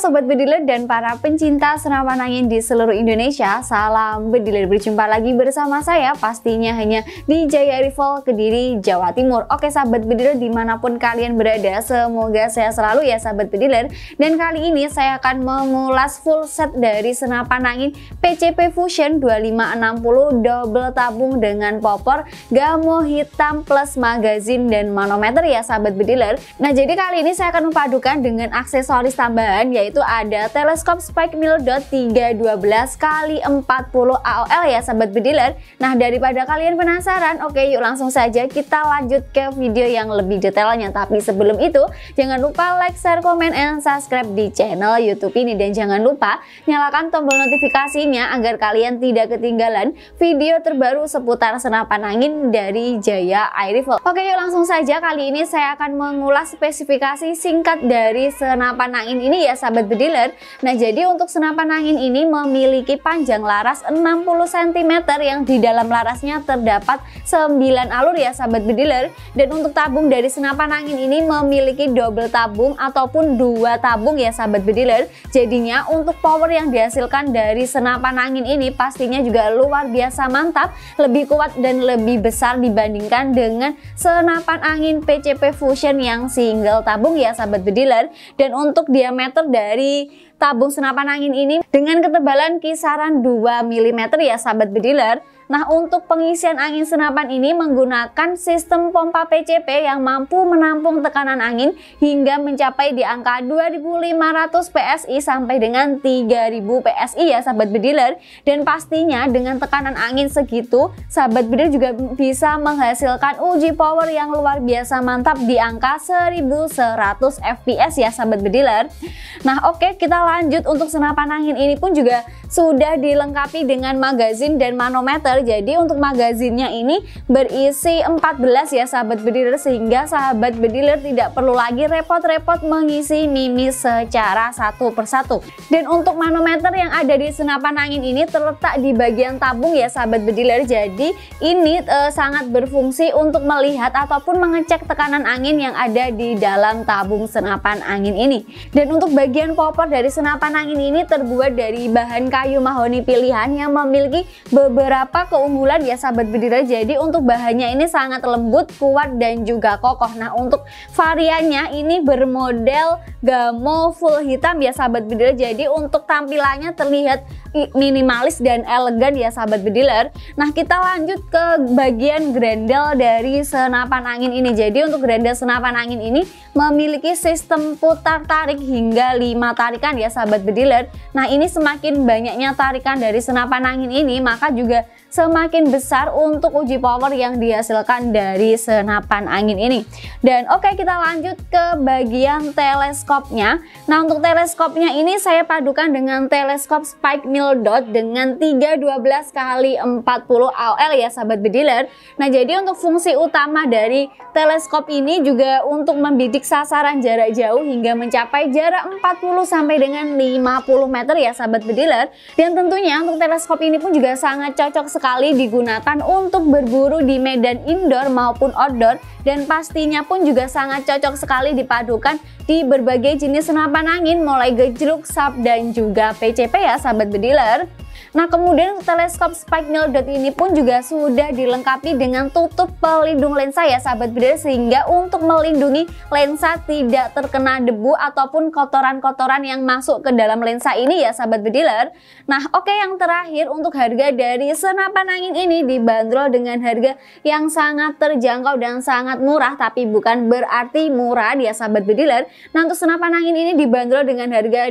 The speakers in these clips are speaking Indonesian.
Sobat Bediler dan para pencinta senapan angin di seluruh Indonesia, salam Bediler, berjumpa lagi bersama saya pastinya hanya di Jaya Rifle, Kediri, Jawa Timur. Oke Sahabat Bediler, dimanapun kalian berada, semoga sehat selalu ya Sahabat Bediler. Dan kali ini saya akan mengulas full set dari senapan angin PCP Fusion 2560 double tabung dengan popor, gamo hitam plus magazin dan manometer ya Sahabat Bediler. Nah jadi kali ini saya akan memadukan dengan aksesoris tambahan, yaitu ada teleskop Spike Mil Dot 312 x 40 AOL ya Sahabat Bediler. Nah daripada kalian penasaran, oke yuk langsung saja kita lanjut ke video yang lebih detailnya. Tapi sebelum itu jangan lupa like, share, komen, and subscribe di channel YouTube ini, dan jangan lupa nyalakan tombol notifikasinya agar kalian tidak ketinggalan video terbaru seputar senapan angin dari Jaya Air Rifle. Oke yuk langsung saja, kali ini saya akan mengulas spesifikasi singkat dari senapan angin ini ya Sahabat Bediler. Nah jadi untuk senapan angin ini memiliki panjang laras 60 cm yang di dalam larasnya terdapat 9 alur ya Sahabat Bediler. Dan untuk tabung dari senapan angin ini memiliki double tabung ataupun 2 tabung ya Sahabat Bediler. Jadinya untuk power yang dihasilkan dari senapan angin ini pastinya juga luar biasa mantap, lebih kuat dan lebih besar dibandingkan dengan senapan angin PCP Fusion yang single tabung ya Sahabat Bediler. Dan untuk diameter dari tabung senapan angin ini dengan ketebalan kisaran 2 mm ya Sahabat Bediler. Nah untuk pengisian angin senapan ini menggunakan sistem pompa PCP yang mampu menampung tekanan angin hingga mencapai di angka 2500 PSI sampai dengan 3000 PSI ya Sahabat Bediler. Dan pastinya dengan tekanan angin segitu, Sahabat Bediler juga bisa menghasilkan uji power yang luar biasa mantap di angka 1100 fps ya Sahabat Bediler. Nah oke, kita lanjut. Untuk senapan angin ini pun juga sudah dilengkapi dengan magazin dan manometer. Jadi untuk magazinnya ini berisi 14 ya Sahabat Bediler, sehingga Sahabat Bediler tidak perlu lagi repot-repot mengisi mimis secara satu persatu. Dan untuk manometer yang ada di senapan angin ini terletak di bagian tabung ya Sahabat Bediler. Jadi ini sangat berfungsi untuk melihat ataupun mengecek tekanan angin yang ada di dalam tabung senapan angin ini. Dan untuk bagian popor dari senapan angin ini terbuat dari bahan kayu mahoni pilihan yang memiliki beberapa keunggulan ya Sahabat Bediler. Jadi untuk bahannya ini sangat lembut, kuat, dan juga kokoh. Nah untuk variannya ini bermodel gamo full hitam ya Sahabat Bediler. Jadi untuk tampilannya terlihat minimalis dan elegan ya Sahabat Bediler. Nah kita lanjut ke bagian grendel dari senapan angin ini. Jadi untuk grendel senapan angin ini memiliki sistem putar tarik hingga 5 tarikan ya Sahabat Bediler. Nah ini semakin banyaknya tarikan dari senapan angin ini, maka juga semakin besar untuk uji power yang dihasilkan dari senapan angin ini. Dan oke, kita lanjut ke bagian teleskopnya. Nah untuk teleskopnya ini saya padukan dengan teleskop Spike Mil Dot dengan 312 x 40 AOL ya Sahabat Bediler. Nah jadi untuk fungsi utama dari teleskop ini juga untuk membidik sasaran jarak jauh hingga mencapai jarak 40 sampai dengan 50 meter ya Sahabat Bediler. Dan tentunya untuk teleskop ini pun juga sangat cocok sekali digunakan untuk berburu di medan indoor maupun outdoor, dan pastinya pun juga sangat cocok sekali dipadukan di berbagai jenis senapan angin mulai gejluk, sub, dan juga PCP ya Sahabat Bediler. Nah kemudian teleskop Spike Mil Dot ini pun juga sudah dilengkapi dengan tutup pelindung lensa ya Sahabat Bediler, sehingga untuk melindungi lensa tidak terkena debu ataupun kotoran-kotoran yang masuk ke dalam lensa ini ya Sahabat Bediler. Nah oke, yang terakhir untuk harga dari senapan angin ini dibanderol dengan harga yang sangat terjangkau dan sangat murah, tapi bukan berarti murah ya Sahabat Bediler. Nah untuk senapan angin ini dibanderol dengan harga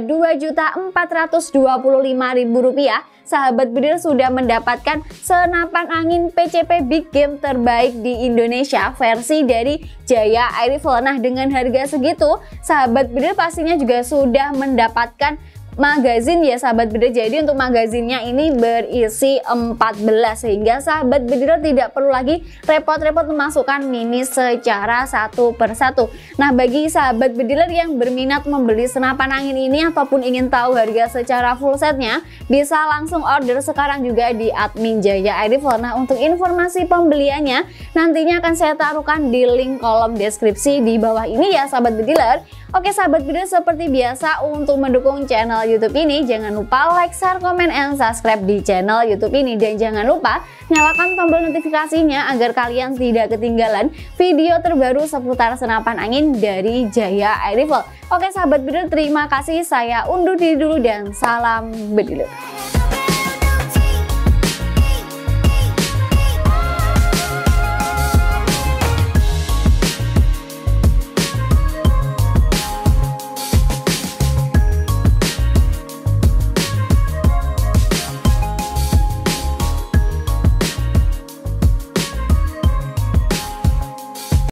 Rp2.425.000. Sahabat Bediler sudah mendapatkan senapan angin PCP Big Game terbaik di Indonesia versi dari Jaya Air Rifle. Nah dengan harga segitu, Sahabat Bediler pastinya juga sudah mendapatkan magazin ya sahabat bediler. Jadi untuk magazinnya ini berisi 14, sehingga sahabat bediler tidak perlu lagi repot-repot memasukkan mini secara satu persatu. Nah, bagi sahabat bediler yang berminat membeli senapan angin ini ataupun ingin tahu harga secara full setnya, bisa langsung order sekarang juga di admin Jaya Air Rifle. Nah, untuk informasi pembeliannya nantinya akan saya taruhkan di link kolom deskripsi di bawah ini ya sahabat bediler. Oke sahabat bediler, seperti biasa untuk mendukung channel YouTube ini jangan lupa like, share, komen, and subscribe di channel YouTube ini, dan jangan lupa nyalakan tombol notifikasinya agar kalian tidak ketinggalan video terbaru seputar senapan angin dari Jaya Air Rifle. Oke sahabat bediler, terima kasih, saya undur diri dulu dan salam bediler.